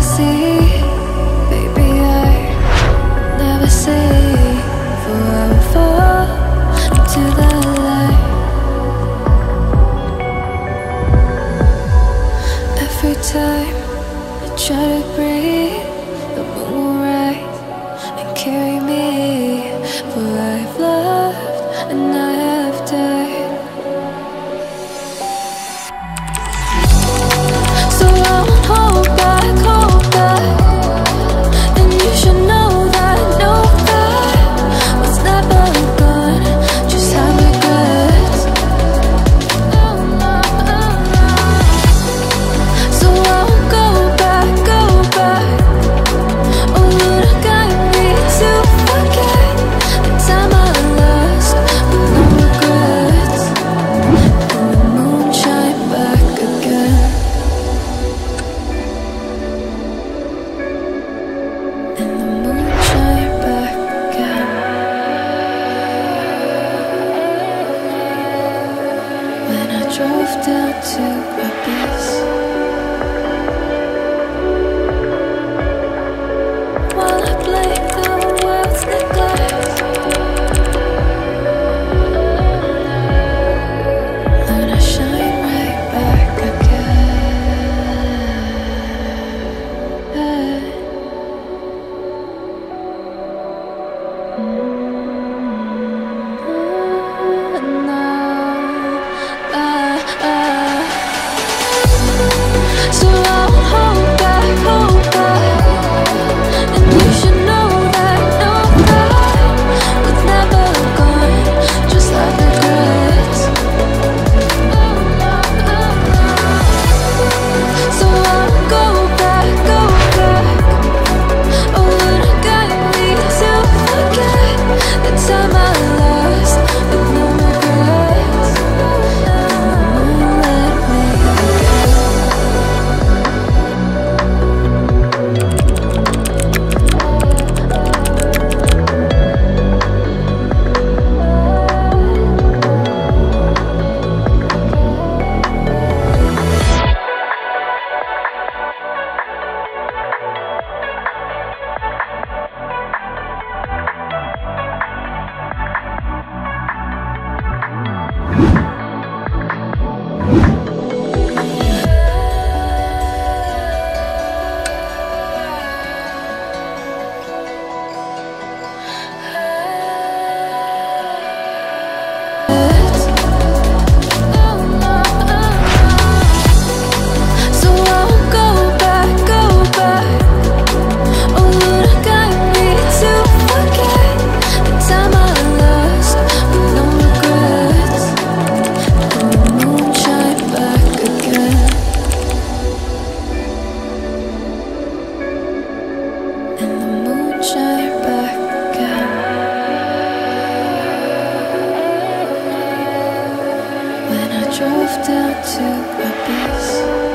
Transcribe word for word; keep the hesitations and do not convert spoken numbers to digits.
see, baby, I never say, for I will fall into the light. Every time I try to breathe, the moon will rise and carry me, for I have loved and I have died. So I won't hold back, hold back, and you should know that, know that what's never gone just have regrets. So I won't go back, go back. Oh, Lord, I got me to forget the time I lost with no regrets. And the moon shine back again. And the moon shine back again. When I drove down to Abyss, while I played the world's neglect, then I shine right back again. So I won't hold back, hold back, and you should know that, know that what's never gone just like regrets. So I won't go back, go back. Oh, Lord, I got me to forget the time I lost with no regrets. And the moon let me again. So I won't go back, go back. Oh, Lord, I got me to forget the time I lost with no regrets. And the moon shine back again. And the moon shine back again. When I drove down to Abyss.